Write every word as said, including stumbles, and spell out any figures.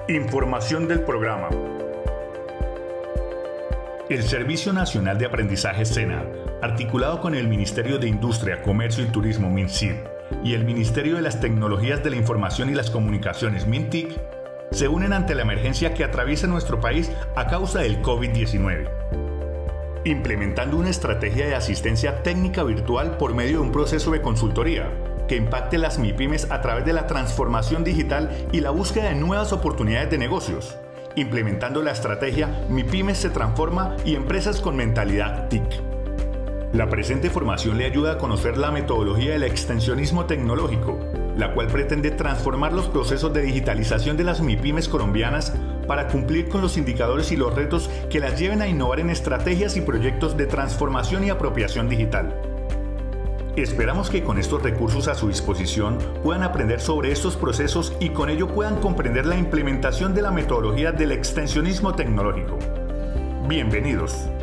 Información del programa. El Servicio Nacional de Aprendizaje SENA, articulado con el Ministerio de Industria, Comercio y Turismo MINCID y el Ministerio de las Tecnologías de la Información y las Comunicaciones MINTIC, se unen ante la emergencia que atraviesa nuestro país a causa del COVID diecinueve, implementando una estrategia de asistencia técnica virtual por medio de un proceso de consultoría que impacte las MIPYMES a través de la transformación digital y la búsqueda de nuevas oportunidades de negocios, implementando la estrategia MIPYMES se transforma y empresas con mentalidad T I C. La presente formación le ayuda a conocer la metodología del extensionismo tecnológico, la cual pretende transformar los procesos de digitalización de las MIPYMES colombianas para cumplir con los indicadores y los retos que las lleven a innovar en estrategias y proyectos de transformación y apropiación digital. Esperamos que con estos recursos a su disposición puedan aprender sobre estos procesos y con ello puedan comprender la implementación de la metodología del extensionismo tecnológico. Bienvenidos.